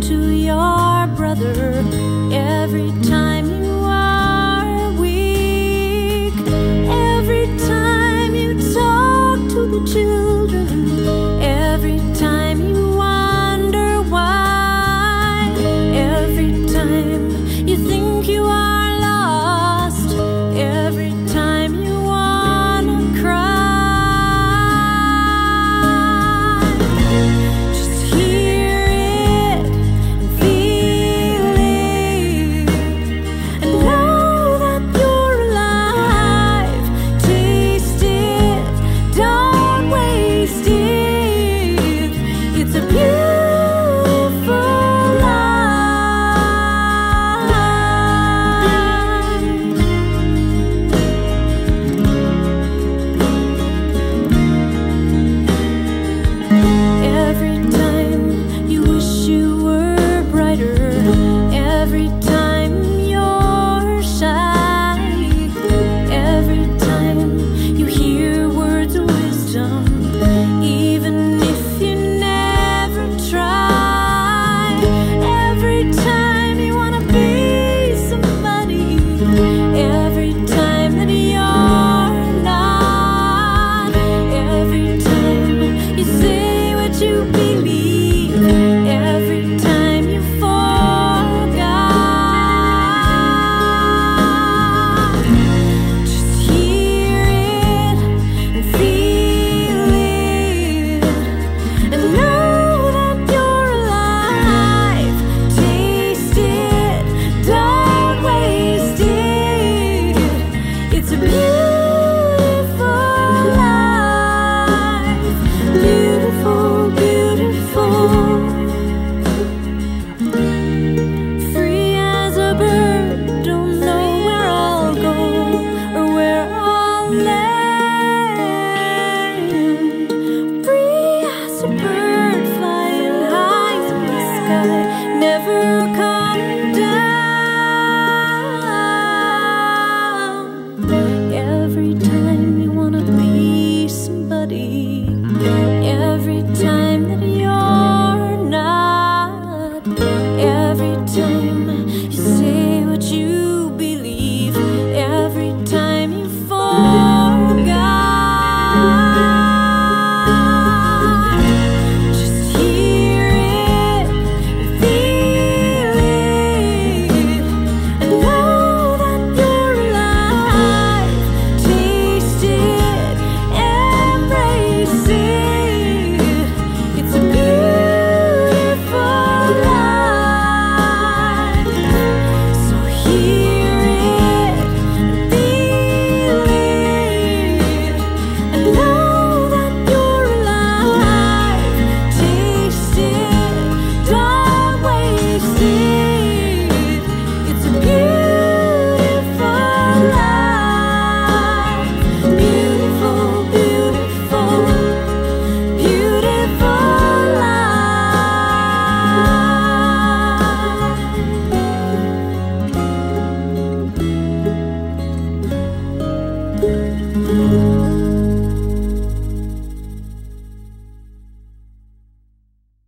to your brother every time you are weak, every time you talk to the children, every time you wonder why, every time you think you are lost, every time you wanna cry. Just hear it and feel it, and know that you're alive. Taste it, don't waste it. It's a beautiful Every time you wish you were brighter, every time you're shy, every time you hear words of wisdom, even if you never try, every time you wanna be somebody, every time that you're not, every time you say what you believe, every time you forgot. Just hear it and feel it, and know that you're alive. Taste it, don't waste it. It's a beautiful life, beautiful, beautiful. Free as a bird, don't know where I'll go or where I'll land. Free as a bird flying high in the sky, never